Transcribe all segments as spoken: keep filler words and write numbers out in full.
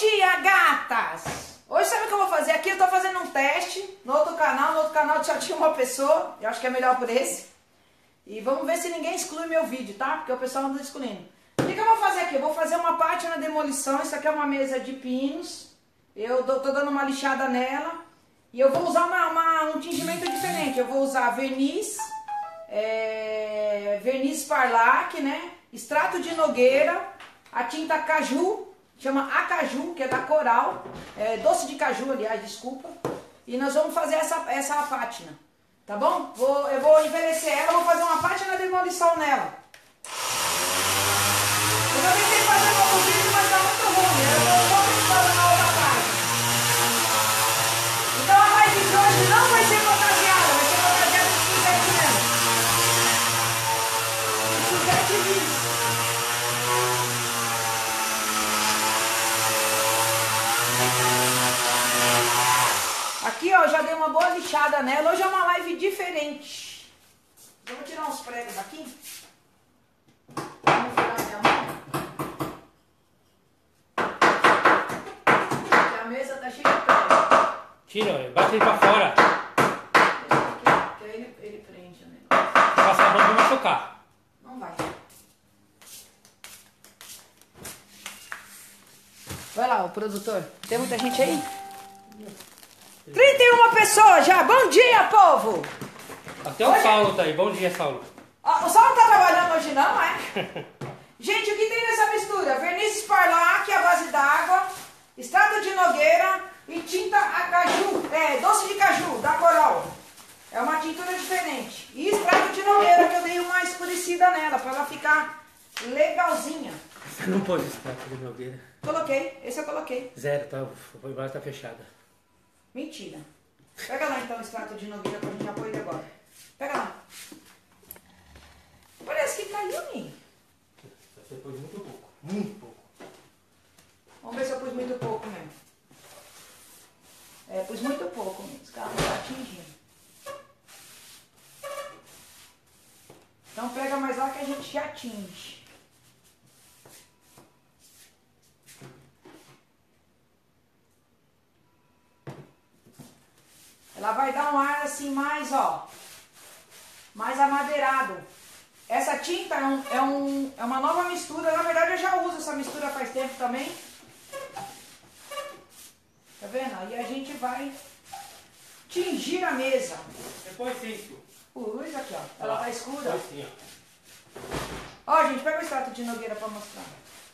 dia, gatas! Hoje sabe o que eu vou fazer aqui? Eu tô fazendo um teste no outro canal. No outro canal só tinha uma pessoa. Eu acho que é melhor por esse. E vamos ver se ninguém exclui meu vídeo, tá? Porque o pessoal anda excluindo. O que, que eu vou fazer aqui? Eu vou fazer uma parte na demolição. Isso aqui é uma mesa de pinos. Eu tô dando uma lixada nela. E eu vou usar uma, uma, um tingimento diferente. Eu vou usar verniz. É, verniz Parlac, né? Extrato de nogueira. A tinta caju. Chama Acaju, que é da Coral. É, doce de caju, aliás, desculpa. E nós vamos fazer essa, essa pátina. Tá bom? Vou, eu vou envelhecer ela, vou fazer uma pátina de demolição nela. Eu já tentei fazer no outro vídeo, mas tá muito ruim. Eu vou, vou fazer na outra página. Então a live de hoje não vai ser fantasiada, vai ser fantasiada de Suzette mesmo. De Suzette Liz. Aqui, ó, já dei uma boa lixada nela. Hoje é uma live diferente. Eu vou tirar uns pregos aqui. Vou virar minha mão. Porque a mesa tá cheia de prego. Tira, bate ele pra fora. Deixa aqui, que aí ele, ele prende o negócio. Passa a mão pra machucar. Não vai. Vai lá, o produtor. Tem muita gente aí? trinta e uma pessoas já. Bom dia, povo. Até o hoje... Saulo tá aí. Bom dia, Saulo. Ah, o Saulo não tá trabalhando hoje não, é? Gente, o que tem nessa mistura? Verniz Parlac, a base d'água, extrato de nogueira e tinta a caju, é, doce de caju, da Coral. É uma tintura diferente. E extrato de nogueira, que eu dei uma escurecida nela, pra ela ficar legalzinha. Você não pôs extrato de nogueira? Coloquei, esse eu coloquei. Zero, tá? O embalagem tá fechada. Mentira. Pega lá então o extrato de nogueira pra gente apoiar agora. Pega lá. Parece que caiu, nem. Você pôs muito pouco. Muito pouco. Vamos ver se eu pus muito pouco mesmo. É, pus muito pouco mesmo. Esse carro não tá atingindo. Então pega mais lá que a gente já atinge. Ela vai dar um ar assim mais, ó, mais amadeirado. Essa tinta é, um, é, um, é uma nova mistura. Na verdade eu já uso essa mistura faz tempo também. Tá vendo? Aí a gente vai tingir a mesa. Depois sim. Ui, aqui, ó. Ela tá escura. Depois sim, ó. Ó, gente, pega o extrato de nogueira pra mostrar.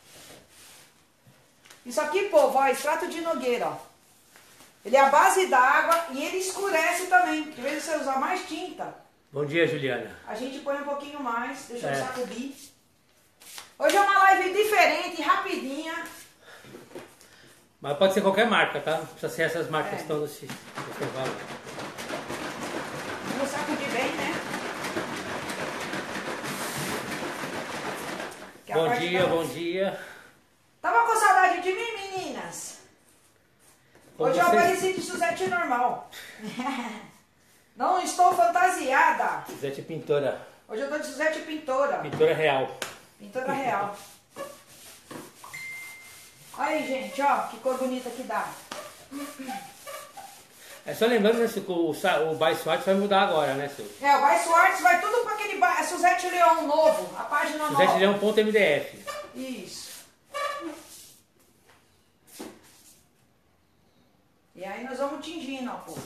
Isso aqui, povo, ó, extrato de nogueira, ó. Ele é a base d'água e ele escurece também. Porque, em vez de você usar mais tinta... Bom dia, Juliana. A gente põe um pouquinho mais. Deixa eu é. sacudir. Hoje é uma live diferente, rapidinha. Mas pode ser qualquer marca, tá? Não precisa ser essas marcas É. que estão no intervalo. Vamos sacudir bem, né? Que Bom dia, bom dia. Tava com saudade de mim, meninas? Como Hoje eu você... apareci de Suzette normal. Não estou fantasiada. Suzette pintora. Hoje eu tô de Suzette pintora. Pintora real. Pintora real. Aí, gente, ó, que cor bonita que dá. É só lembrando, né, que o, o By Swatch vai mudar agora, né, seu? É, o By Swatch vai tudo para aquele é Suzette Leon novo, a página nova. Suzette Leon ponto M D F. Isso. E aí nós vamos tingindo, ó, povo.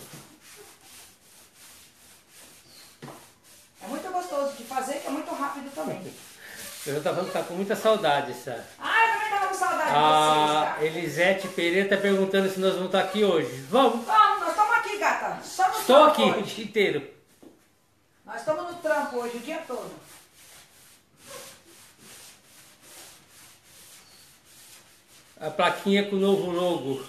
É muito gostoso de fazer, que é muito rápido também. Eu já tava falando que tá com muita saudade, sabe? Ah, eu também tava com saudade de A vocês, cara. Elisete Pereira tá perguntando se nós vamos estar aqui hoje. Vamos! Vamos, nós estamos aqui, gata. Só no Estou trampo aqui hoje. o dia inteiro. Nós estamos no trampo hoje, o dia todo. A plaquinha com o novo logo.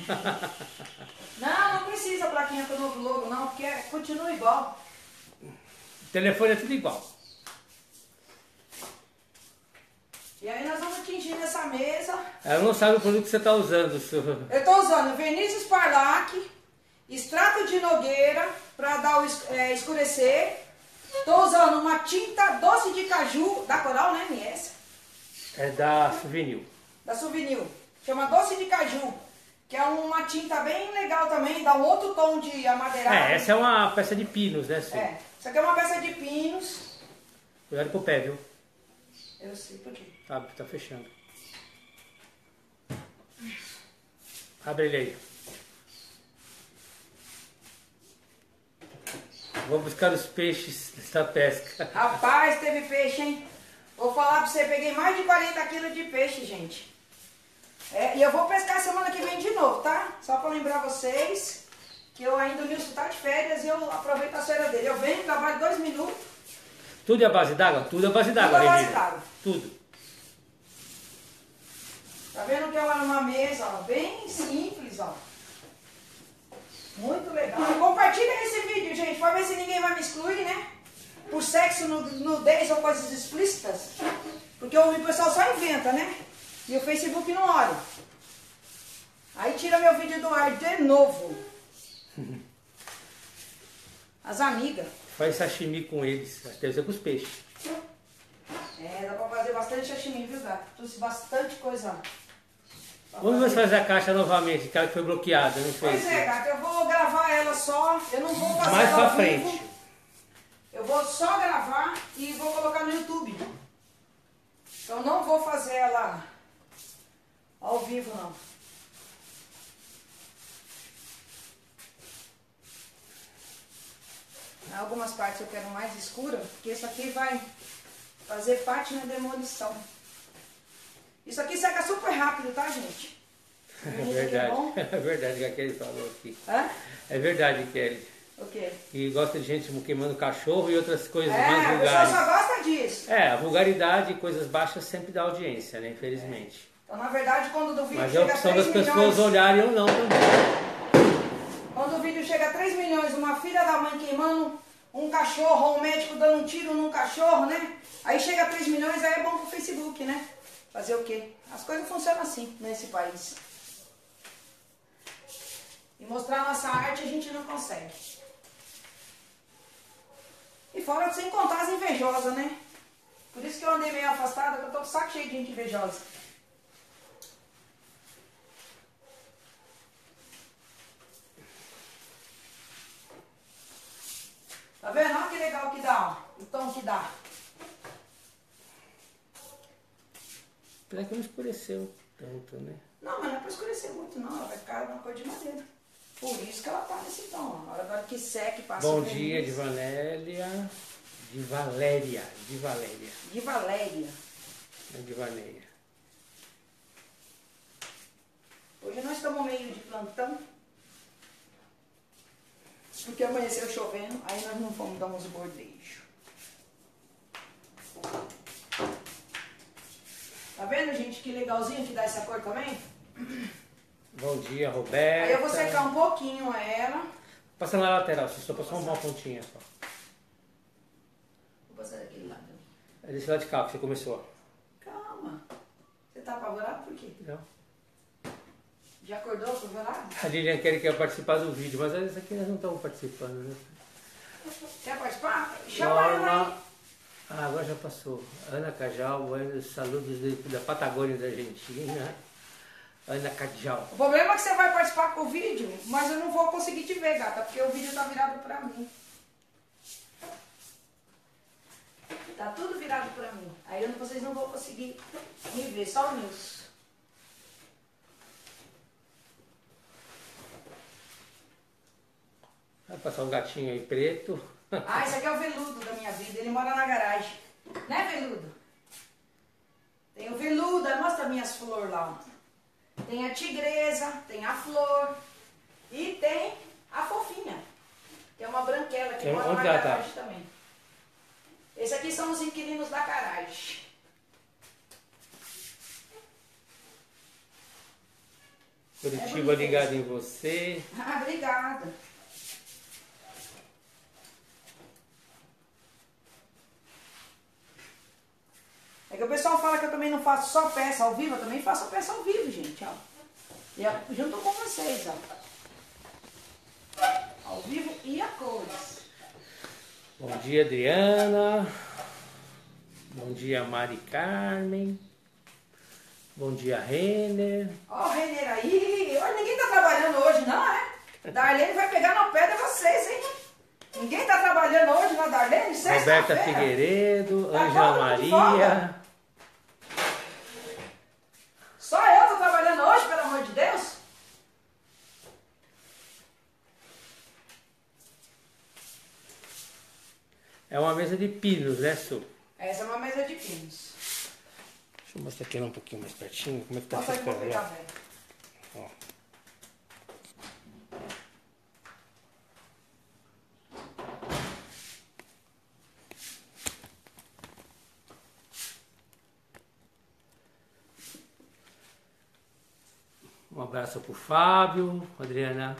Não, não precisa a plaquinha com o novo logo, não, porque continua igual. O telefone é tudo igual. E aí nós vamos tingir nessa mesa. Ela não sabe o produto que você está usando. Seu... Eu estou usando verniz Parlac, extrato de nogueira para dar o es é, escurecer. Estou usando uma tinta doce de caju, da Coral, né, M S? É da Souvenir. Da Souvenir. chama doce de caju, que é uma tinta bem legal também, dá um outro tom de amadeirado. É, essa é uma peça de pinos, né, Su? É, isso aqui é uma peça de pinos. Cuidado com o pé, viu? Eu sei por quê. Tá, tá fechando. Abre ele aí. Vou buscar os peixes da pesca. Rapaz, teve peixe, hein? Vou falar pra você, peguei mais de quarenta quilos de peixe, gente. É, e eu vou pescar semana que vem de novo, tá? Só pra lembrar vocês que eu ainda, o Nilson tá de férias e eu aproveito a férias dele. Eu venho, trabalho dois minutos. Tudo é a base d'água? Tudo é a base d'água, Tudo é a base Regina. d'água. Tudo. Tá vendo que é uma mesa, ó, bem simples, ó. Muito legal. E compartilha esse vídeo, gente, pra ver se ninguém vai me excluir, né? Por sexo, nudez ou coisas explícitas. Porque o pessoal só inventa, né? E o Facebook não olha. Aí tira meu vídeo do ar de novo. As amigas. Faz sashimi com eles. Deve ser com os peixes. É, dá pra fazer bastante sashimi, viu, gato? Trouxe bastante coisa. Vamos fazer. fazer a caixa novamente, aquela que foi bloqueada, não fez? Pois é, gato, eu vou gravar ela só. Eu não vou fazer mais ela pra ao frente. vivo. Eu vou só gravar e vou colocar no YouTube. Então não vou fazer ela ao vivo, não. Em algumas partes eu quero mais escura, porque isso aqui vai fazer parte na demolição. Isso aqui seca super rápido, tá, gente? É verdade. É verdade que a Kelly falou aqui. Hã? É verdade, Kelly. O quê? E gosta de gente queimando cachorro e outras coisas É, mais o pessoal vulgares. só gosta disso. É, a vulgaridade e coisas baixas sempre dá audiência, né? Infelizmente. Então, na verdade, quando do vídeo Mas é a chega a opção três das milhões... pessoas olharem ou não também. Quando o vídeo chega a três milhões, uma filha da mãe queimando um cachorro, ou um médico dando um tiro num cachorro, né? Aí chega a três milhões, aí é bom pro Facebook, né? Fazer o quê? As coisas funcionam assim nesse país. E mostrar a nossa arte a gente não consegue. E fora sem contar as invejosas, né? Por isso que eu andei meio afastada, que eu tô com o saco cheio de gente invejosa. Tá vendo? Olha que legal que dá, ó. O tom que dá. Apesar que não escureceu tanto, né? Não, mas não é pra escurecer muito, não. Ela vai ficar uma cor de madeira. Por isso que ela tá nesse tom. A hora que seca e passa Bom o dia, verniz. de Valéria. De Valéria. De Valéria. De Valéria. Não de Valéria. Hoje nós estamos meio de plantão. Porque amanheceu chovendo, aí nós não fomos dar uns bordejos. Tá vendo, gente, que legalzinho que dá essa cor também? Bom dia, Roberta. Aí eu vou secar um pouquinho ela. Passa na lateral, você só passou uma pontinha só. Vou passar daquele lado. É desse lado de cá que você começou. Calma. Você tá apavorado por quê? Não? Já acordou apavorado? A Lilian quer, quer participar do vídeo, mas isso aqui nós não estamos participando, né? Quer participar? Chama ela aí. Norma. Ah, agora já passou. Ana Cajal, buenos saludos de- da Patagônia da Argentina. Ana Cajal. O problema é que você vai participar com o vídeo, mas eu não vou conseguir te ver, gata, porque o vídeo tá virado pra mim. Tá tudo virado pra mim. Aí eu- vocês não vão conseguir me ver, só o Nilson. Vai passar um gatinho aí preto. Ah, esse aqui é o veludo da minha vida, ele mora na garagem. Né, veludo? Tem o veludo, aí mostra minhas flores lá, ó. Tem a tigresa, tem a flor e tem a fofinha. Que é uma branquela que Tem- mora na onde ela tá? garagem também. Esse aqui são os inquilinos da garagem. Curitiba bonito ligado em você. Ah, obrigada. É que o pessoal fala que eu também não faço só peça ao vivo, eu também faço peça ao vivo, gente, ó. E a- junto com vocês, ó. Ao vivo e a cores. Bom dia, Adriana. Bom dia, Mari Carmen. Bom dia, Renner. Ó o Renner aí. Hoje ninguém tá trabalhando hoje, não, é? Darlene vai pegar no pé de vocês, hein? Ninguém tá trabalhando hoje na Darlene? Roberta Figueiredo, tá Ângela Maria. Só eu tô trabalhando hoje, pelo amor de Deus? É uma mesa de pinos, né, Su? Essa é uma mesa de pinos. Deixa eu mostrar aqui um pouquinho mais pertinho. Como é que tá Mostra aí ficando? pra pegar, velho. Ó. Um abraço pro Fábio, Adriana.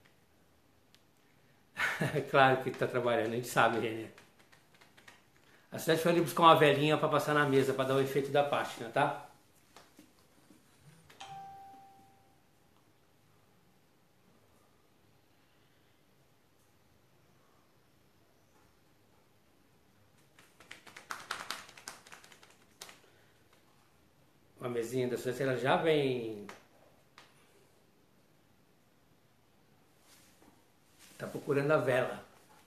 É claro que está trabalhando, a gente sabe, Renê. A Cidade foi ali buscar uma velhinha para passar na mesa, para dar o efeito da pátina, tá? Uma mesinha da Cidade, ela já vem... Tá procurando a vela.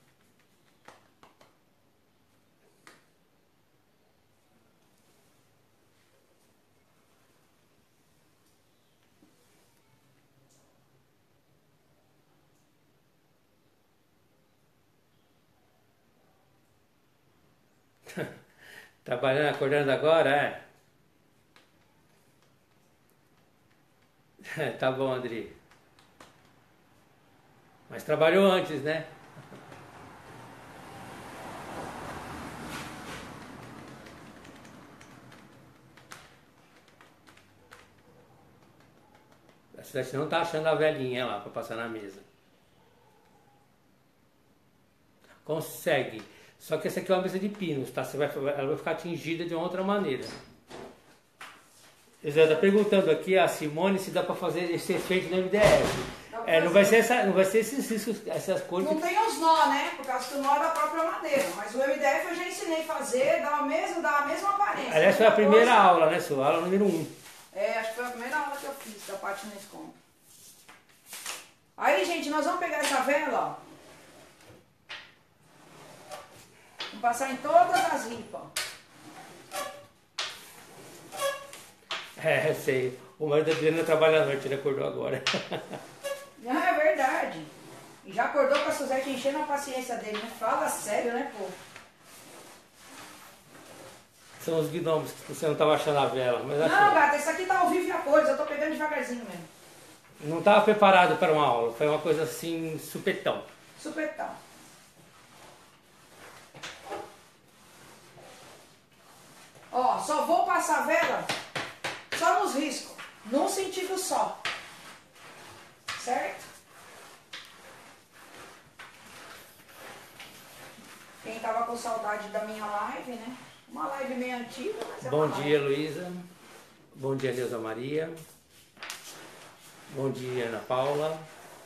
Trabalhando, acordando agora, é? Tá bom, André. Mas trabalhou antes, né? A Cidade não tá achando a velhinha lá para passar na mesa. Consegue. Só que essa aqui é uma mesa de pinos, tá? Você vai, ela vai ficar tingida de uma outra maneira. Você está perguntando aqui a Simone se dá para fazer esse efeito no M D F. É, não vai ser, essa, não vai ser esses, esses, essas cores. Não tem os nó, né? Por causa que o nó é da própria madeira. Mas o M D F eu já ensinei a fazer, dá, o mesmo, dá a mesma aparência. Aliás, foi a primeira coisa. aula, né, sua? Aula número um. É, acho que foi a primeira aula que eu fiz da Pátina Escombro. Aí, gente, nós vamos pegar essa vela, ó. Vamos passar em todas as ripas. É, sei. O marido da Adriana trabalha à noite, ele acordou agora. Não, é verdade. E já acordou com a Suzete enchendo a paciência dele, né? Fala sério, né, pô? São os gnomos que você não estava achando a vela. Mas não, achou. gata, isso aqui tá ao vivo e a cores, eu tô pegando devagarzinho mesmo. Não estava preparado para uma aula, foi uma coisa assim, supetão. Supetão. Ó, só vou passar a vela só nos riscos, num sentido só. Certo? Quem tava com saudade da minha live, né? Uma live meio antiga, mas é Bom uma dia, live. Luísa. Bom dia, Neuza Maria. Bom dia, Ana Paula.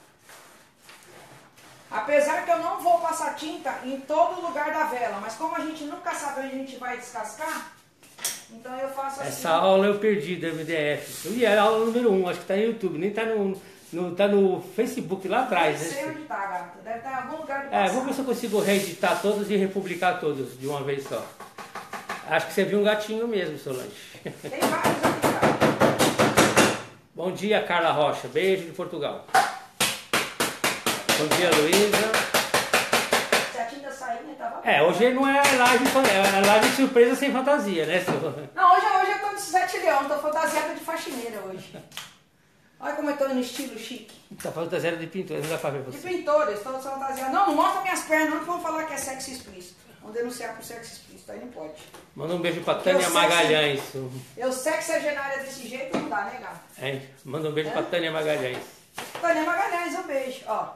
Apesar que eu não vou passar tinta em todo lugar da vela, mas como a gente nunca sabe onde a gente vai descascar, então eu faço assim. Essa aula eu perdi do M D F. E é a aula número um, acho que tá no YouTube, nem tá no, no, tá no Facebook lá atrás. Não sei né? onde tá, gata. Deve estar em algum lugar de É, passar. vou ver se eu consigo reeditar todos e republicar todos de uma vez só. Acho que você viu um gatinho mesmo, Solange. Tem vários aqui, cara. Bom dia, Carla Rocha. Beijo de Portugal. Bom dia, Luísa. Se a tinta sair, né, tava... É, hoje não é live, é live surpresa sem fantasia, né, senhor? Não, hoje, hoje eu tô de Suzete Leão, tô fantasiada de faxineira hoje. Olha como eu tô no estilo chique. Tá fantasiada de pintura, não dá pra ver De você. pintora, estou fantasiada. Não, não mostra minhas pernas, não, que vão falar que é sexo explícito. Vão denunciar por sexo explícito, aí não pode. Manda um beijo pra Tânia Magalhães. Eu sexagenária desse jeito não dá, né, gata? É, manda um beijo é? pra Tânia Magalhães. Tânia Magalhães, um beijo, ó.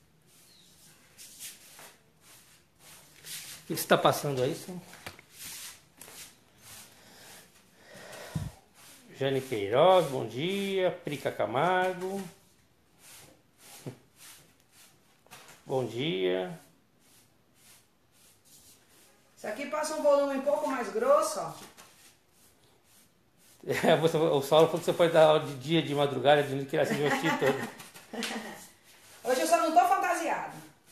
O que você está passando aí, senhor? Jane Queiroz, bom dia. Prica Camargo. Bom dia. Isso aqui passa um volume um pouco mais grosso, ó. É, você, o Saulo falou que você pode dar aula de dia, de madrugada, de que ela se divertir todo. Hoje eu só não tô fantasiada.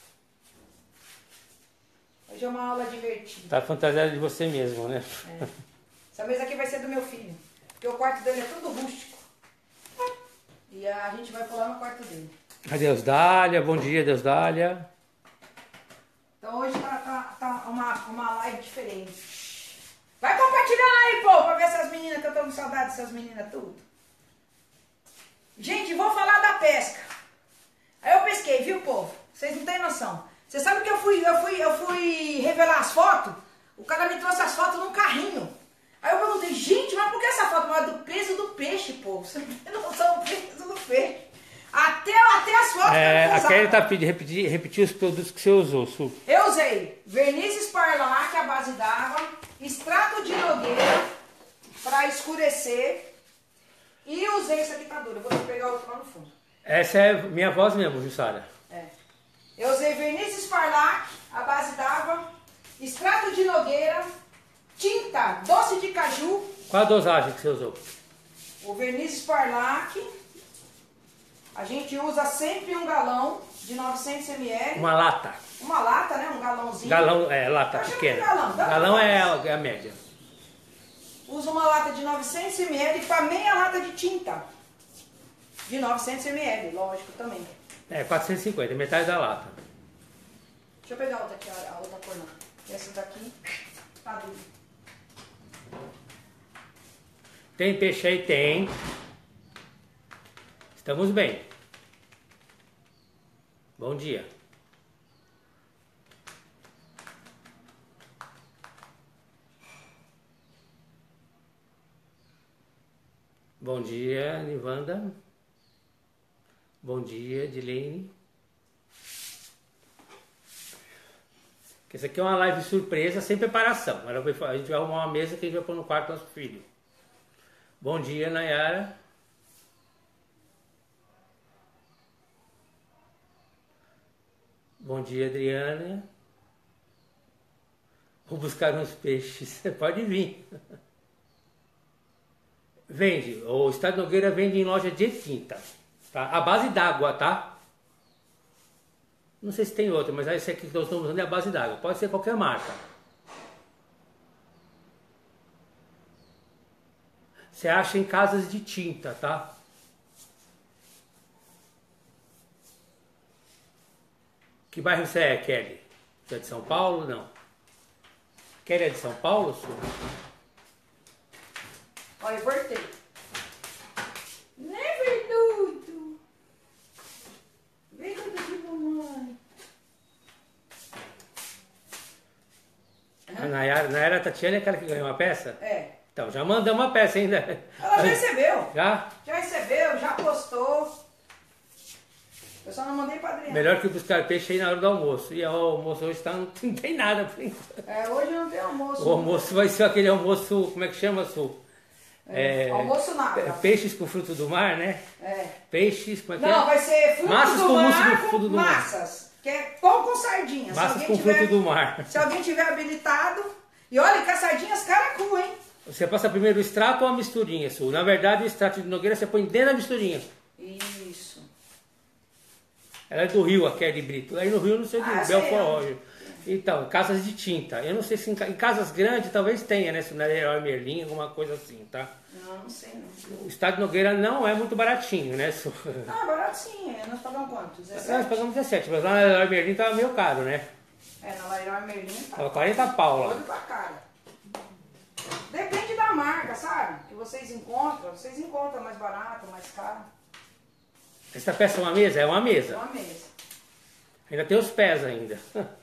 Hoje é uma aula divertida. Tá fantasiada de você mesmo, né? É. Essa mesa aqui vai ser do meu filho. Porque o quarto dele é tudo rústico. E a gente vai pular no quarto dele. Deus Dália, bom dia, Deus Dália. Então hoje tá, tá, tá uma, uma live diferente. Vai compartilhando aí, pô, pra ver essas meninas, que eu tô com saudade dessas meninas tudo. Gente, vou falar da pesca. Aí eu pesquei, viu, povo? Vocês não têm noção. Você sabe que eu fui, eu fui, eu fui revelar as fotos? O cara me trouxe as fotos num carrinho. Aí eu perguntei, gente, mas por que essa foto? Mas é do peso do peixe, pô. Você não tem noção do peso do peixe. Até, até as fotos É, que eu a Kelly tá pedindo repetir, repetir os produtos que você usou, Su. Eu usei verniz Sparlac à base d'água, extrato de nogueira para escurecer e usei isso aqui, tá duro. Eu vou pegar outro lá no fundo. Essa é minha voz mesmo, Jussara. É. Eu usei verniz Sparlac à base d'água, extrato de nogueira, tinta doce de caju. Qual a dosagem que você usou? O verniz Sparlac, a gente usa sempre um galão de novecentos mililitros. Uma lata. Uma lata, né? Um galãozinho. Galão, é, lata Eu chamo de pequena. galão, dá Galão pra é falar. a, é a média. Uso uma lata de novecentos mililitros para meia lata de tinta. De novecentos mililitros, lógico, também. É, quatrocentos e cinquenta, metade da lata. Deixa eu pegar outra aqui, a, a outra cor não. Essa daqui tá dura. Tem peixe aí? Tem. Estamos bem. Bom dia. Bom dia, Nivanda. Bom dia, Dilene. Essa aqui é uma live surpresa, sem preparação. A gente vai arrumar uma mesa que a gente vai pôr no quarto do nosso filho. Bom dia, Nayara. Bom dia, Adriana. Vou buscar uns peixes. Pode vir. Vende. O Estado Nogueira vende em loja de tinta. Tá? A base d'água, tá? Não sei se tem outra, mas esse aqui que nós estamos usando é a base d'água. Pode ser qualquer marca. Você acha em casas de tinta, tá? Que bairro você é, Kelly? Você é de São Paulo? Não. Kelly é de São Paulo, Su? Olha, eu voltei. Never Dudu. Vem com de mamãe. A Nayara, Nayara Tatiana é aquela que ganhou uma peça? É. Então, já mandou uma peça ainda. Ela já recebeu. Já? Já recebeu, já postou. Eu só não mandei pra Adriana. Melhor que buscar peixe aí na hora do almoço. E o almoço hoje tá, não tem nada por enquanto. É, hoje não tem almoço. O almoço vai ser aquele almoço, como é que chama, Su? É, almoço nada. Peixes com fruto do mar, né? É. Peixes, como é que Não, é? vai ser fruto Massas do com mar mousse do com fruto do mar. massas. Que é pão com sardinha. Massas com fruto do mar. Se alguém tiver habilitado. E olha que as sardinhas caracu, hein? Você passa primeiro o extrato ou a misturinha, Su? Na verdade, o extrato de Nogueira você põe dentro da misturinha. Isso. Ela é do Rio, a Kelly Brito. Aí no Rio, não sei do Ah, Belfort sei. Roxo. Então, casas de tinta. Eu não sei se em, ca- em casas grandes talvez tenha, né? Se na Leroy Merlin, alguma coisa assim, tá? Não, não sei não. O Estado Nogueira não é muito baratinho, né? Su? Ah, barato sim. Nós pagamos quanto? Nós dezessete? pagamos dezessete, mas lá na Leroy Merlin tava meio caro, né? É, na Leroy Merlin tá. Tava quarenta pau lá. Olho pra cara. Depende da marca, sabe? Que vocês encontram. Vocês encontram mais barato, mais caro. Essa peça é uma mesa? É uma É mesa. uma mesa. Ainda tem os pés ainda.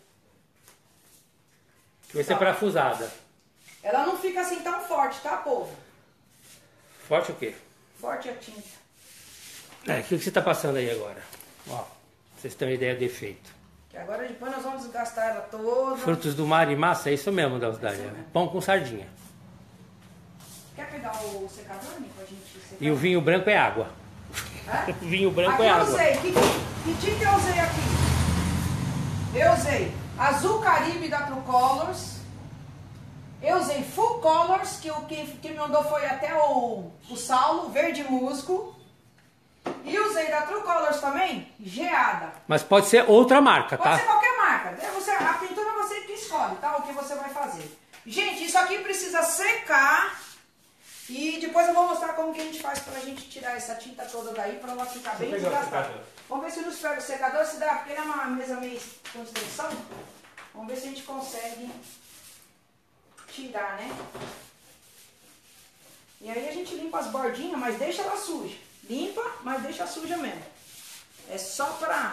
Que vai ser Tá. parafusada. Ela não fica assim tão forte, tá, povo? Forte o quê? Forte a tinta. É, o que que você tá passando aí agora? Ó, pra vocês terem uma ideia do efeito. Que agora depois nós vamos desgastar ela toda. Frutos do mar e massa, é isso mesmo, Dalsdália. mesmo. Pão com sardinha. Quer pegar o secador, Nico? A gente secar? E o vinho branco é água. Hã? O vinho branco Aqui é eu água. usei. Que, que tinta eu usei aqui? Eu usei Azul Caribe da True Colors. Eu usei Full True Colors, que o que, que me mandou foi até o, o Saulo, verde musgo. E usei da True Colors também, geada. Mas pode ser outra marca, pode tá? Pode ser qualquer marca. Você, a pintura você que escolhe, tá? O que você vai fazer. Gente, isso aqui precisa secar. E depois eu vou mostrar como que a gente faz pra gente tirar essa tinta toda daí, pra ela ficar bem desgastada. Vamos ver se nos pega o secador, se dá, porque ele é uma mesa meio com extensão. Vamos ver se a gente consegue tirar, né? E aí a gente limpa as bordinhas, mas deixa ela suja. Limpa, mas deixa suja mesmo. É só pra...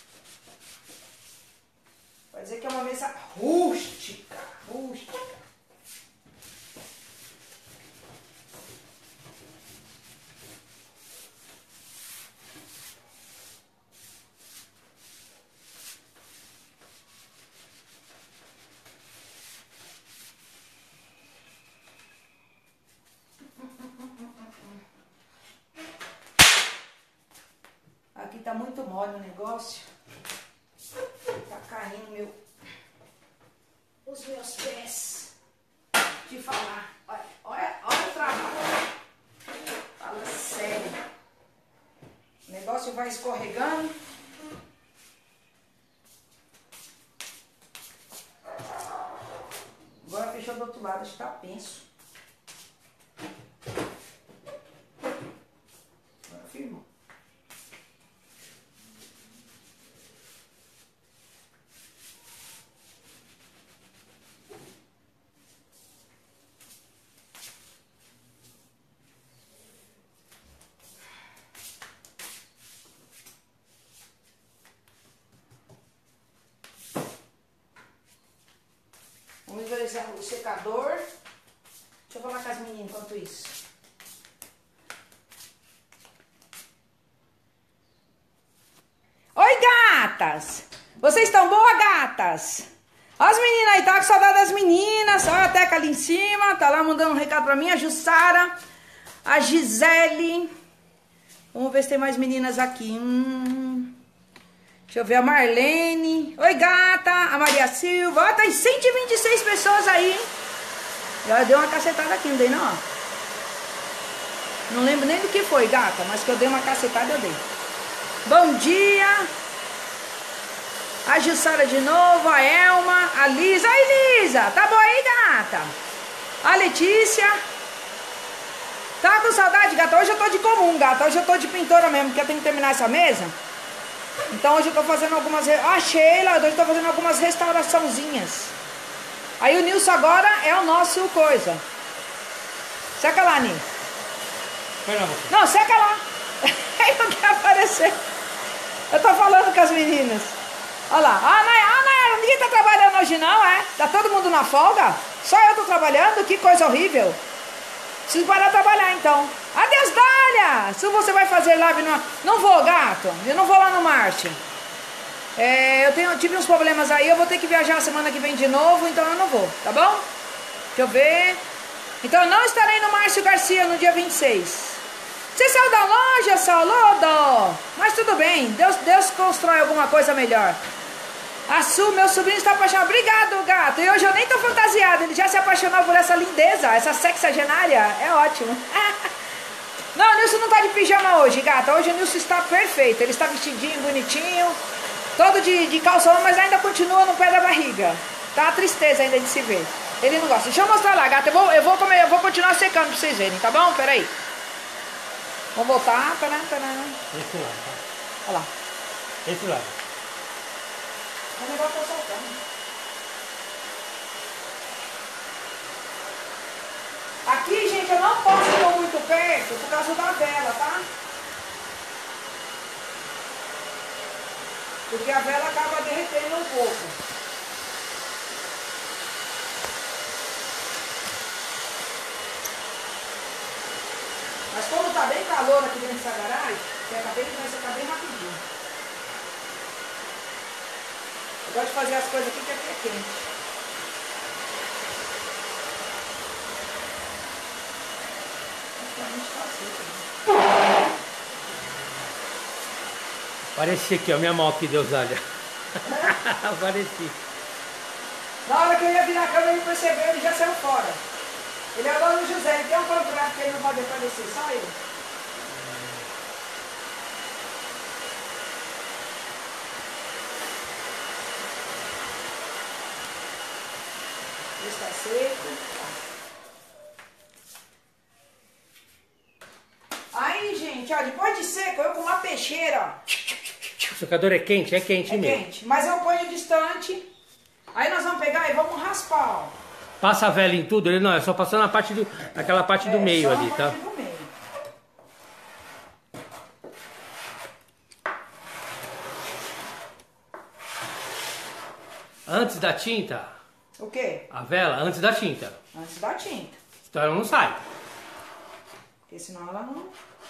Vai dizer que é uma mesa rústica. Rústica. Aqui tá muito mole o negócio. Tá caindo meu, os meus pés. De falar. Olha, olha, olha o trabalho. Fala sério. O negócio vai escorregando. Agora fechou do outro lado, acho que tá penso. Agora firmou. Vamos envelhecer o secador. Deixa eu falar com as meninas enquanto isso. Oi, gatas! Vocês estão boas, gatas? As meninas aí, tá com saudade das meninas. Olha a Teca ali em cima, tá lá mandando um recado pra mim. A Jussara, a Gisele. Vamos ver se tem mais meninas aqui. Hum... Deixa eu ver a Marlene. Oi, gata. A Maria Silva. Ó, tem cento e vinte e seis pessoas aí, hein? Eu dei uma cacetada aqui, não dei não, ó. Não lembro nem do que foi, gata. Mas que eu dei uma cacetada, eu dei. Bom dia. A Jussara de novo. A Elma. A Lisa. Oi, Lisa. Tá bom aí, gata? A Letícia. Tá com saudade, gata? Hoje eu tô de comum, gata. Hoje eu tô de pintora mesmo, porque eu tenho que terminar essa mesa. Então hoje eu tô fazendo algumas... Ah, Sheila, hoje eu tô fazendo algumas restauraçãozinhas. Aí o Nilson agora é o nosso coisa. Seca lá, Nilson. Não, seca lá. Ele não quer aparecer. Eu tô falando com as meninas. Olha lá. Ah, Nayara, ninguém tá trabalhando hoje não, é? Tá todo mundo na folga? Só eu tô trabalhando? Que coisa horrível. Preciso parar de trabalhar então. Adeus, Dália! Se você vai fazer live no... Não vou, gato. Eu não vou lá no Marte. É, eu tenho, tive uns problemas aí. Eu vou ter que viajar a semana que vem de novo. Então eu não vou, tá bom? Deixa eu ver. Então eu não estarei no Márcio Garcia no dia vinte e seis. Você saiu da loja, Saulo? Mas tudo bem. Deus, Deus constrói alguma coisa melhor. A Su, meu sobrinho está apaixonado. Obrigado, gato. E hoje eu nem tô fantasiada. Ele já se apaixonou por essa lindeza, essa sexagenária. É ótimo. Não, o Nilson não tá de pijama hoje, gata. Hoje o Nilson está perfeito. Ele está vestidinho, bonitinho. Todo de, de calção, mas ainda continua no pé da barriga. Tá uma tristeza ainda de se ver. Ele não gosta. Deixa eu mostrar lá, gata. Eu vou, eu vou, comer, eu vou continuar secando pra vocês verem, tá bom? Peraí. Vamos voltar. Pera, pera. Esse lado, tá? Olha lá. Esse lado. O negócio tá soltando. Aqui, gente, eu não posso ir muito perto por causa da vela, tá? Porque a vela acaba derretendo um pouco. Mas como tá bem calor aqui dentro dessa garagem, seca bem, vai secar bem rapidinho. Eu gosto de fazer as coisas aqui que aqui é quente. Apareci aqui, ó, minha mão aqui, Deus olha. Apareci. Na hora que eu ia virar a câmera, ele percebeu, ele já saiu fora. Ele é o dono do José, ele tem um contrato que ele não pode aparecer, só ele. Está seco. Aí, gente, ó, depois de seco, eu com uma peixeira, ó. O secador é quente? É quente é mesmo. quente, mas eu ponho distante. Aí nós vamos pegar e vamos raspar, ó. Passa a vela em tudo? Ele não, é só passando na parte do, naquela parte É, do meio só ali, na tá? parte do meio. Antes da tinta, O quê? a vela, antes da tinta. Antes da tinta. Então ela não sai. Porque senão ela não...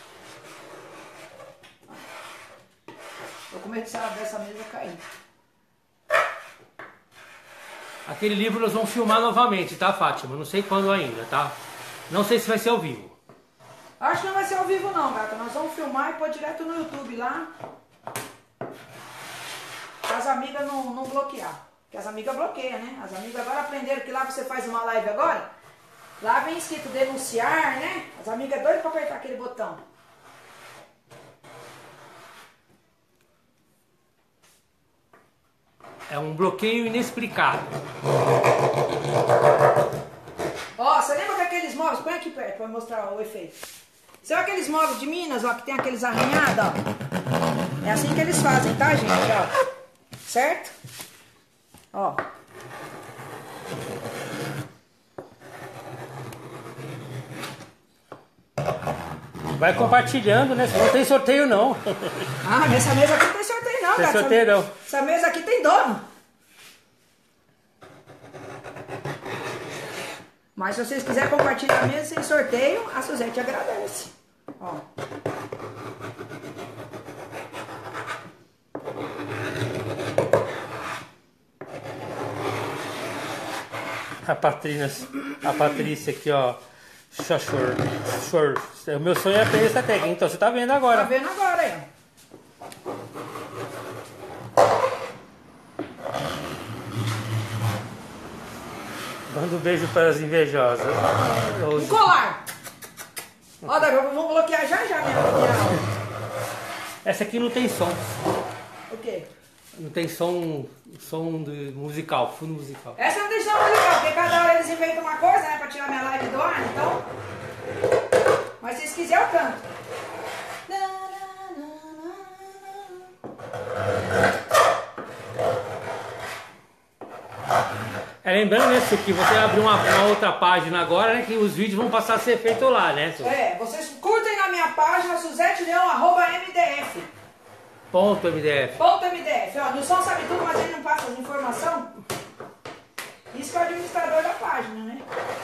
Tô com medo dessa mesa cair. Aquele livro nós vamos filmar novamente, tá, Fátima? Não sei quando ainda, tá? Não sei se vai ser ao vivo. Acho que não vai ser ao vivo não, gata. Nós vamos filmar e pôr direto no YouTube lá. Para as amigas não, não bloquear. Porque as amigas bloqueiam, né? As amigas agora aprenderam que lá você faz uma live agora. Lá vem escrito denunciar, né? As amigas é doidas para apertar aquele botão. É um bloqueio inexplicável. Ó, você lembra que aqueles móveis... Põe aqui perto para mostrar o efeito. Você viu aqueles móveis de Minas, ó, que tem aqueles arranhados, ó? É assim que eles fazem, tá, gente? Ó. Certo? Ó. Vai compartilhando, né? Não tem sorteio, não. Ah, nessa mesa aqui não tem sorteio não, Tem cara. sorteio, essa, não. Essa mesa aqui tem dono. Mas se vocês quiserem compartilhar a mesa sem sorteio, a Suzete agradece. Ó. A Patrícia, a Patrícia aqui, ó. Chachor. Chor. O meu sonho é aprender essa técnica, então você tá vendo agora. Tá vendo agora aí, ó. Manda um beijo para as invejosas. Um colar. Ó, Davi, vamos bloquear já já minha, minha... Essa aqui não tem som. O quê? Não tem som, som de musical, fundo musical. Essa não tem som musical, porque cada hora eles inventam uma coisa, né, pra tirar minha live do ar, então... Mas se vocês quiserem, eu canto. É, lembrando isso, que você abre uma, uma outra página agora, né, que os vídeos vão passar a ser feitos lá, né? É, vocês curtem na minha página, Suzete Leão, arroba M D F. Ponto M D F. Ponto M D F. Ó, o som sabe tudo, mas ele não passa as informações. Isso que é o administrador da página, né?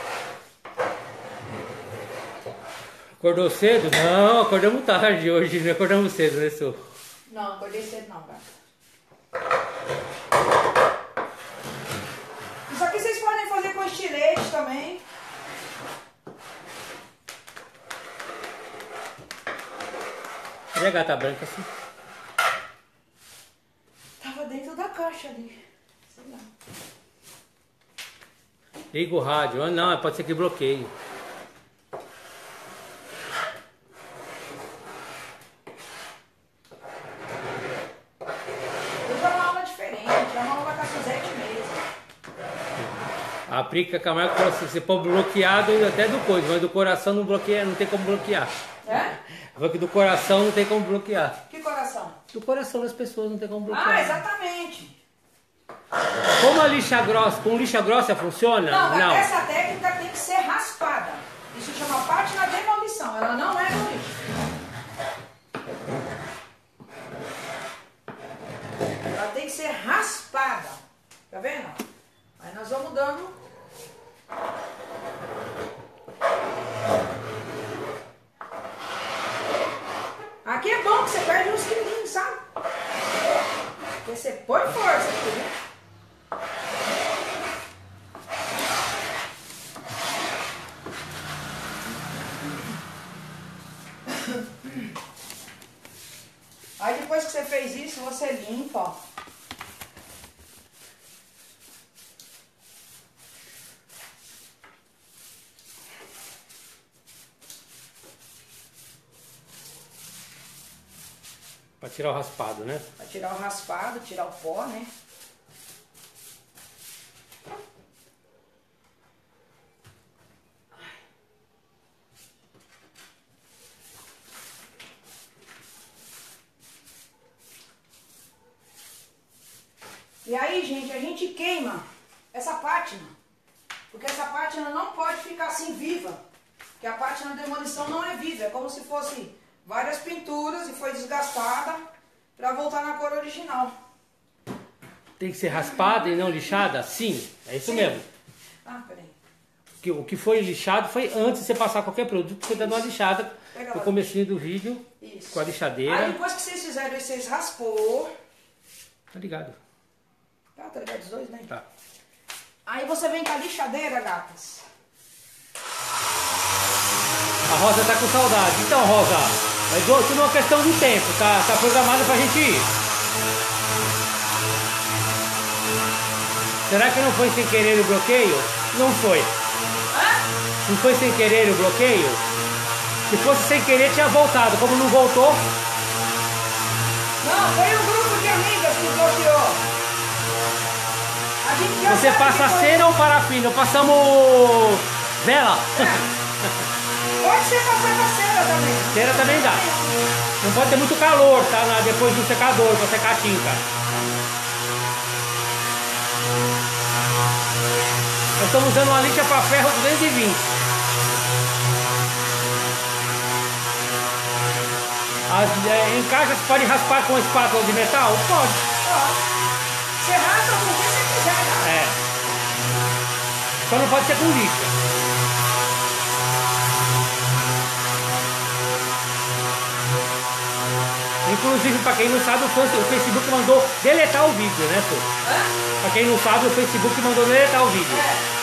Acordou cedo? Não, acordamos tarde hoje, não acordamos cedo, né, Su? Não, acordei cedo não, gata. Isso aqui vocês podem fazer com estilete também. Cadê a gata branca assim? Tava dentro da caixa ali. Sei lá. Liga o rádio. Ah, não, pode ser que bloqueie. Hoje é uma aula diferente, é uma aula com a Suzete mesmo. A Prica Camargo falou assim, você pode bloqueado até do coisa, mas do coração não bloqueia, não tem como bloquear. É? Falou que do coração não tem como bloquear. Que coração? Do coração das pessoas não tem como bloquear. Ah, exatamente. Como a lixa grossa, com lixa grossa funciona? Não, Não. essa técnica tem que ser raspada. Isso chama pátina demolição, ela não é no lixo. Ela tem que ser raspada. Tá vendo? Aí nós vamos dando... Aqui é bom que você perde uns quilinhos, sabe? Porque você põe força aqui, né? Aí depois que você fez isso, você limpa, ó. Pra tirar o raspado, né? Pra tirar o raspado, tirar o pó, né? E aí, gente, a gente queima essa pátina, porque essa pátina não pode ficar assim viva, porque a pátina de demolição não é viva, é como se fosse várias pinturas e foi desgastada para voltar na cor original. Tem que ser raspada e não lixada? Sim, é isso Sim. mesmo. Ah, peraí. Que, o que foi lixado foi antes de você passar qualquer produto, você dando uma lixada no comecinho do vídeo, isso. Com a lixadeira. Aí depois que vocês fizeram isso, vocês raspou. Tá ligado. Tá, tá ligado os dois, né? Tá. Aí você vem com a lixadeira, gatas. A Rosa tá com saudade. Então, Rosa, é tudo uma questão de tempo. Tá, tá programado pra gente ir. Será que não foi sem querer o bloqueio? Não foi. Hã? Não foi sem querer o bloqueio? Se fosse sem querer, tinha voltado. Como não voltou... Não, foi um grupo de amigas que bloqueou. Você passa cera ou parafina? Passamos vela. É. Pode ser passada cera também. Cera também dá. Não pode ter muito calor, tá? Depois do secador, pra secar a tinta. Nós estamos usando uma lixa para ferro duzentos e vinte. As, é, em caixa você pode raspar com espátula de metal? Pode. Pode. Você raspa com o que você quiser, cara. É. Só não pode ser com lixa. Inclusive, para quem não sabe, o Facebook mandou deletar o vídeo, né, pô? Para quem não sabe, o Facebook mandou deletar o vídeo. É.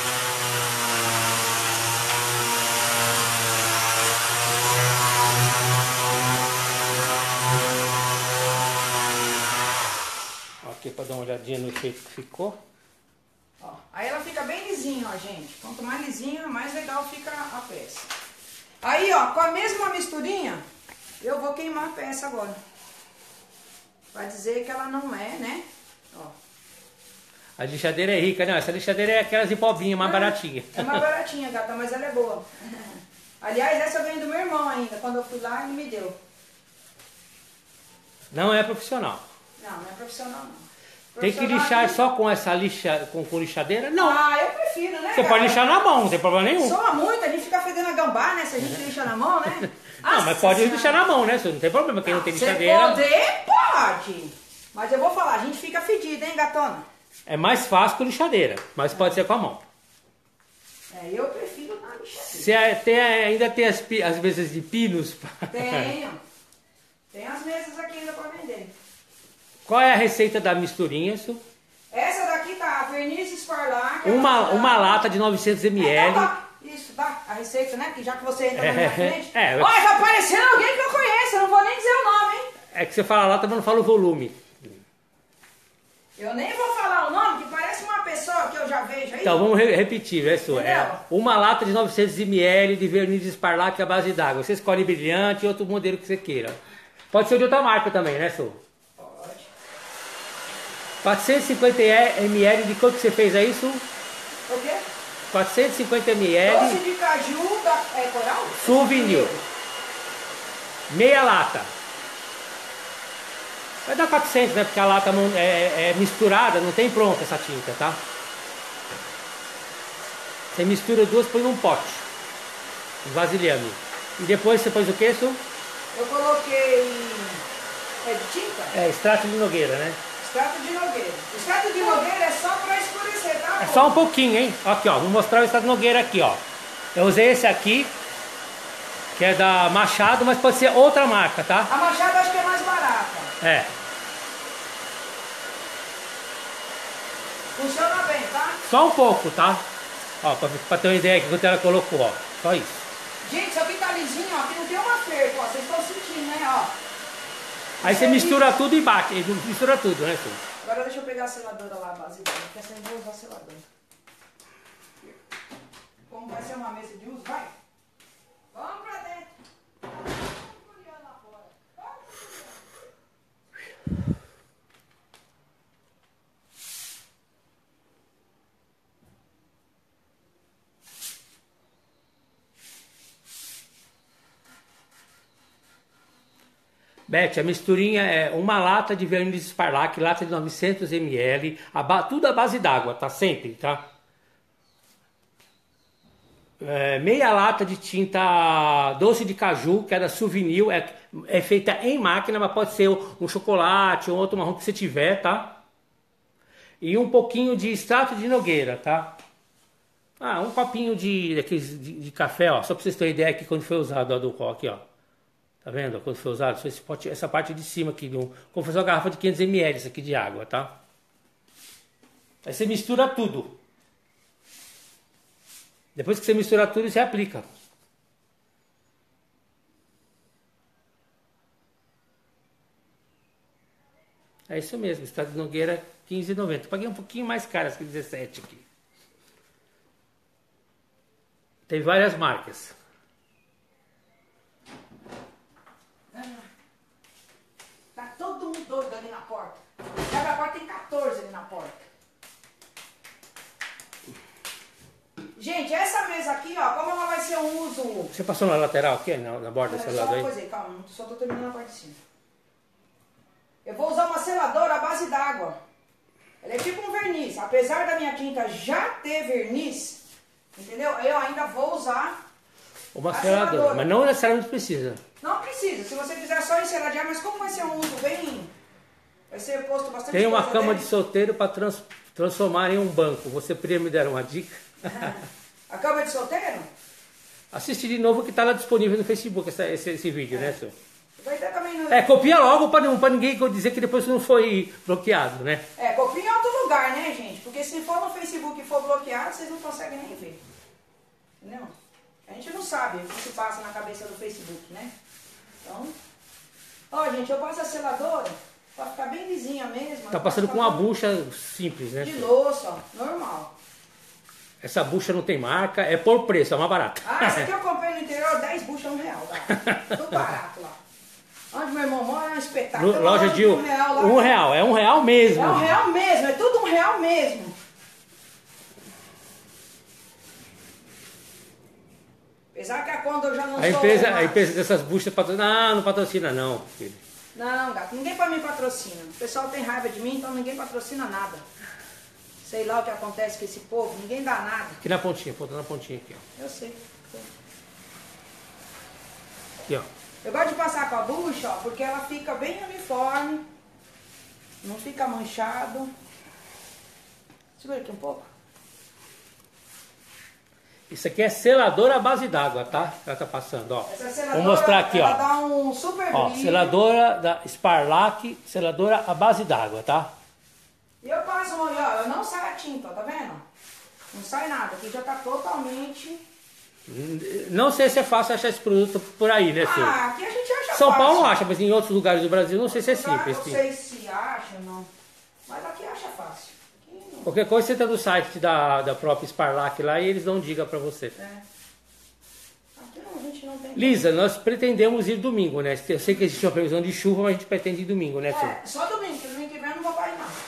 Aqui para dar uma olhadinha no efeito que ficou. Ó, aí ela fica bem lisinha, ó, gente. Quanto mais lisinha, mais legal fica a peça. Aí, ó, com a mesma misturinha, eu vou queimar a peça agora. Pra dizer que ela não é, né? Ó. A lixadeira é rica, não. Essa lixadeira é aquelas de pobinha, mais é, baratinha. É mais baratinha, gata, mas ela é boa. Aliás, essa veio do meu irmão ainda. Quando eu fui lá, ele me deu. Não é profissional. Não, não é profissional, não. Tem que lixar só com essa lixa, com, com lixadeira? Não. Ah, eu prefiro, né? Você cara? pode lixar na mão, não tem problema nenhum. Soa muito, a gente fica fedendo a gambá, né? Se a gente lixa na mão, né? Não, mas pode senhora. lixar na mão, né? Não tem problema, quem não, não tem lixadeira. Poder, pode. Mas eu vou falar, a gente fica fedido, hein, gatona? É mais fácil com lixadeira, mas pode ser com a mão. É, eu prefiro na lixadeira. Você é, tem, ainda tem as, as mesas de pinos? Tenho. Tem as mesas aqui ainda pra vender. Qual é a receita da misturinha, isso? Essa daqui tá verniz esparlac. Uma, uma lata de novecentos mililitros. Então tá. Isso, tá. A receita, né? Que já que você entra na minha frente. É, Olha, tá aparecendo alguém que eu conheço. Eu não vou nem dizer o nome, hein? É que você fala lata, mas não fala o volume. Eu nem vou falar o nome, que parece uma pessoa que eu já vejo aí. Então, vamos re repetir, é sua. É uma lata de novecentos mililitros de verniz esparlac à base d'água. Você escolhe brilhante e outro modelo que você queira. Pode ser de outra marca também, né, Su? quatrocentos e cinquenta mililitros de quanto que você fez aí, Su? O quê? quatrocentos e cinquenta mililitros. Doce de caju da é, coral? Souvenir. Meia lata. Vai dar quatrocentos, né? Porque a lata não, é, é misturada, não tem pronta essa tinta, tá? Você mistura duas, põe num pote. Vasilhame. E depois você pôs o que, Su? Eu coloquei... É de tinta? É, extrato de nogueira, né? Extrato de nogueira. Extrato de nogueira é só pra escurecer, tá? É só um pouquinho, hein? Aqui, ó. Vou mostrar o extrato de nogueira aqui, ó. Eu usei esse aqui, que é da Machado, mas pode ser outra marca, tá? A Machado acho que é mais barata. É. Funciona bem, tá? Só um pouco, tá? Ó, pra, pra ter uma ideia aqui quanto ela colocou, ó. Só isso. Gente, isso aqui tá lisinho, ó. Aqui não tem uma ferpa, ó. Vocês estão sentindo, né, ó. Aí você mistura tudo e bate. Mistura tudo, né, Su? Agora deixa eu pegar a seladora lá, a base dela, porque essa eu vou usar a seladora. Como vai ser uma mesa de uso, vai. Vamos pra dentro. Vamos lá fora. Vamos, Beth, a misturinha é uma lata de verniz Sparlac, lata de novecentos mililitros, a ba... tudo à base d'água, tá? Sempre, tá? É, meia lata de tinta doce de caju, que é da Souvenir, é, é feita em máquina, mas pode ser um chocolate ou outro marrom que você tiver, tá? E um pouquinho de extrato de nogueira, tá? Ah, um copinho de, de, de, de café, ó, só pra vocês terem ideia aqui quando foi usado, ó, do copo aqui, ó. Tá vendo? Quando foi usado, esse pote, essa parte de cima aqui, um, como fosse uma garrafa de quinhentos mililitros aqui de água, tá? Aí você mistura tudo. Depois que você mistura tudo, você aplica. É isso mesmo, extrato de nogueira quinze reais e noventa centavos. Paguei um pouquinho mais caro, acho que dezessete aqui. Tem várias marcas. Tá todo mundo doido ali na porta. Abre a porta, tem quatorze ali na porta. Gente, essa mesa aqui, ó, como ela vai ser um uso... Você passou na lateral aqui, na, na borda desse lado aí? Só uma coisa aí, calma, só tô terminando a parte de cima. Eu vou usar uma seladora à base d'água. Ela é tipo um verniz. Apesar da minha tinta já ter verniz, entendeu? Eu ainda vou usar uma a seladora, seladora. mas não necessariamente precisa. Não precisa, se você quiser só enceradear, mas como vai ser um uso bem... Vai ser posto bastante Tem uma coisa cama dele. de solteiro para trans, transformar em um banco. Você poderia me dar uma dica? A cama de solteiro? Assiste de novo que está lá disponível no Facebook essa, esse, esse vídeo, é. né, senhor? Vai ter também no... É, copia logo para ninguém dizer que depois não foi bloqueado, né? É, copia em outro lugar, né, gente? Porque se for no Facebook e for bloqueado, vocês não conseguem nem ver. Entendeu? A gente não sabe o que se passa na cabeça do Facebook, né? Então... Ó, gente, eu passo a seladora para ficar bem lisinha mesmo. Tá passando com uma bucha simples, né? De senhor? louça, ó, normal. Essa bucha não tem marca, é por preço, é mais barata. Ah, essa aqui eu comprei no interior, dez buchas, um real. Tá? Tudo barato lá. Onde meu irmão mora é um espetáculo. Loja de um real, lá, um real, é um real mesmo. É um real mesmo, é tudo um real mesmo. Apesar que a conta eu já não a sou empresa, mais. a empresa dessas buchas patrocina. Ah, não patrocina não, filho. Não, gato, ninguém pra mim patrocina. O pessoal tem raiva de mim, então ninguém patrocina nada. Sei lá o que acontece com esse povo, ninguém dá nada. Aqui na pontinha, pô, na pontinha aqui, ó. Eu sei. Aqui, ó. Eu gosto de passar com a bucha, ó, porque ela fica bem uniforme, não fica manchado. Segura aqui um pouco. Isso aqui é seladora à base d'água, tá? Ela tá passando, ó. Essa seladora, vou mostrar aqui, ela ó. dá um super Ó, brilho. seladora da Sparlac, seladora à base d'água, tá? E eu passo, ó, eu não sai a tinta, ó, tá vendo? Não sai nada, aqui já tá totalmente... Não sei se é fácil achar esse produto por aí, né, senhor? Ah, aqui a gente acha São fácil. Paulo acha, mas em outros lugares do Brasil não sei se é simples. Não sei se acha, não. Mas aqui acha fácil. Aqui não. Qualquer coisa você entra no site da, da própria Sparlac lá e eles dão dica pra você. É. Aqui não, a gente não tem... Lisa, nós pretendemos ir domingo, né? Eu sei que existe uma previsão de chuva, mas a gente pretende ir domingo, né, senhor? É, só domingo, que domingo que vem eu não vou para aí, não.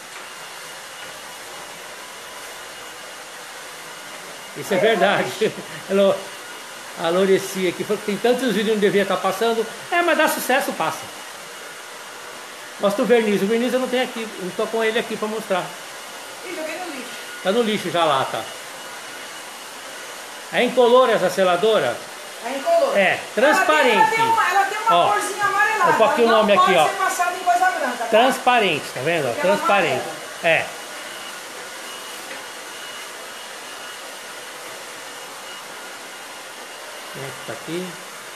Isso é verdade. Ela, a Lorecia aqui falou que tem tantos vídeos que não devia estar passando. É, mas dá sucesso, passa. Mostra o verniz. O verniz eu não tenho aqui. Eu estou com ele aqui para mostrar. Ih, joguei no lixo. Tá no lixo já lá, tá. É incolor essa seladora? É incolor. É, transparente. Ela tem, ela tem uma, ela tem uma Ó, corzinha amarelada. eu coloquei o ela nome não aqui, pode ó. ser passada em coisa branca, tá? Transparente, tá vendo? Porque ela Transparente. amarela. É. Tá aqui.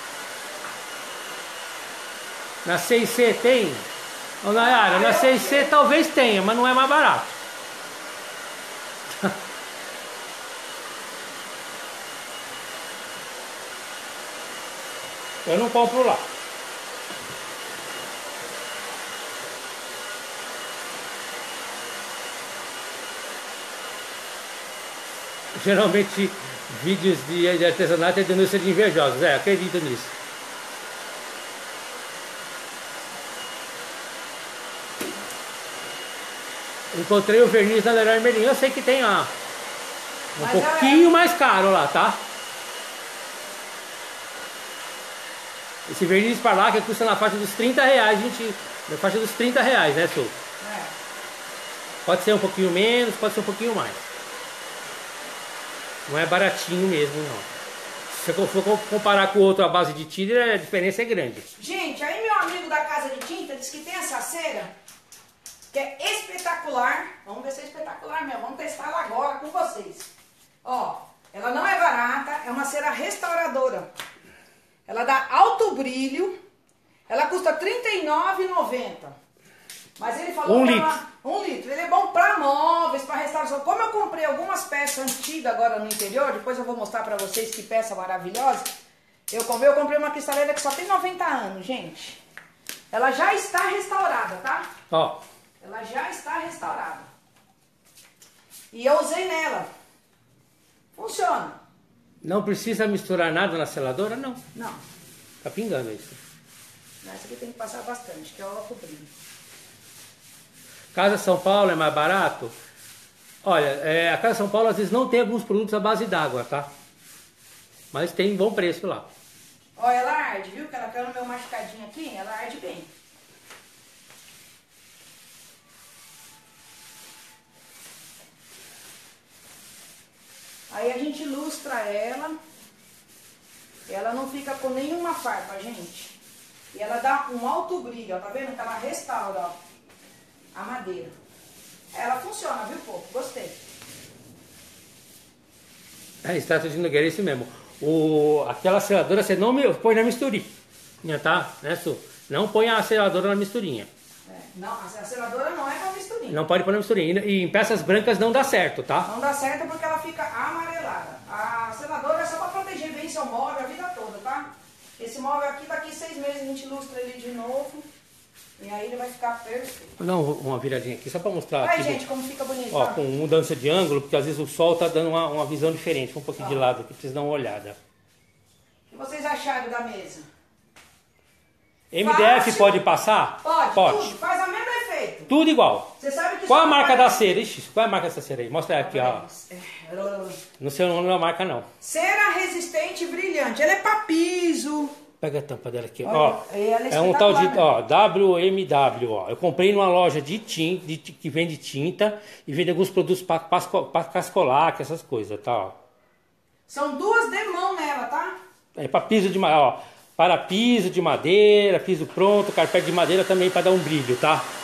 Na seis C tem? Ô, Nayara, na seis C talvez tenha, mas não é mais barato. Eu não compro lá. Geralmente vídeos de, de artesanato é denúncia de invejosos. É, acredito nisso. Encontrei o verniz na Leroy Merlin. Eu sei que tem lá um Mas pouquinho é... mais caro lá, tá? Esse verniz Parlac que custa na faixa dos trinta reais, gente. Na faixa dos trinta reais, né, Su? É. Pode ser um pouquinho menos, pode ser um pouquinho mais. Não é baratinho mesmo, não. Se eu for comparar com o outro à base de tinta, a diferença é grande. Gente, aí meu amigo da casa de tinta disse que tem essa cera que é espetacular. Vamos ver se é espetacular mesmo. Vamos testar ela agora com vocês. Ó, ela não é barata, é uma cera restauradora. Ela dá alto brilho. Ela custa trinta e nove reais e noventa centavos. Mas ele falou um que litro. Ela, um litro. Ele é bom para móveis, para restauração. Como eu comprei algumas peças antigas agora no interior, depois eu vou mostrar para vocês que peça maravilhosa. Eu comprei, eu comprei uma cristaleira que só tem noventa anos, gente. Ela já está restaurada, tá? Ó. Ela já está restaurada. E eu usei nela. Funciona. Não precisa misturar nada na seladora? Não. Não. Tá pingando isso. Essa aqui tem que passar bastante, que é o álcool brilho. Casa São Paulo é mais barato? Olha, é, a Casa São Paulo às vezes não tem alguns produtos à base d'água, tá? Mas tem bom preço lá. Ó, ela arde, viu? Que ela caiu no meu machucadinho aqui, ela arde bem. Aí a gente lustra ela. Ela não fica com nenhuma farpa, gente. E ela dá um alto brilho, ó. Tá vendo que ela restaura, ó, a madeira. Ela funciona, viu, povo? Gostei. É, extrato de Nogueira, é isso mesmo. O, aquela seladora você não me, põe na misturinha, tá? Né, Su? Não põe a seladora na misturinha. É, não, a seladora não é pra misturinha. Não pode pôr na misturinha. E em peças brancas não dá certo, tá? Não dá certo porque ela fica amarelada. A seladora é só pra proteger bem seu móvel a vida toda, tá? Esse móvel aqui, daqui seis meses a gente lustra ele de novo. E aí ele vai ficar perfeito. Vou dar uma viradinha aqui, só pra mostrar. Vai, aqui gente, do, como fica bonito. ó, ó. com mudança de ângulo, porque às vezes o sol tá dando uma, uma visão diferente. Um pouquinho ó. de lado aqui, precisa dar uma olhada. O que vocês acharam da mesa? M D F Fácil. Pode passar? Pode, Pode. tudo. Faz o mesmo efeito. Tudo igual. Você sabe que Qual só a marca vai- da cera? Ixi, qual é a marca dessa cera aí? Mostra aqui, ó. Não sei o nome da marca, não. Cera resistente e brilhante. Ela é pra piso. Pega a tampa dela aqui, Olha, ó. ela é É um tal de, espetacular, ó, W M W, ó. Eu comprei numa loja de tinta, de, que vende tinta e vende alguns produtos para cascolac, essas coisas, tá, ó. São duas de mão nela, tá? É para piso de madeira, ó. Para piso de madeira, piso pronto, carpete de madeira também para dar um brilho, tá?